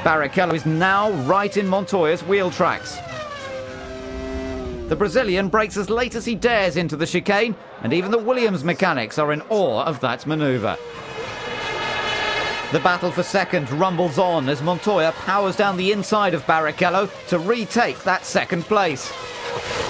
Barichello is now right in Montoya's wheel tracks. The Brazilian brakes as late as he dares into the chicane, and even the Williams mechanics are in awe of that manoeuvre. The battle for second rumbles on as Montoya powers down the inside of Barichello to retake that second place.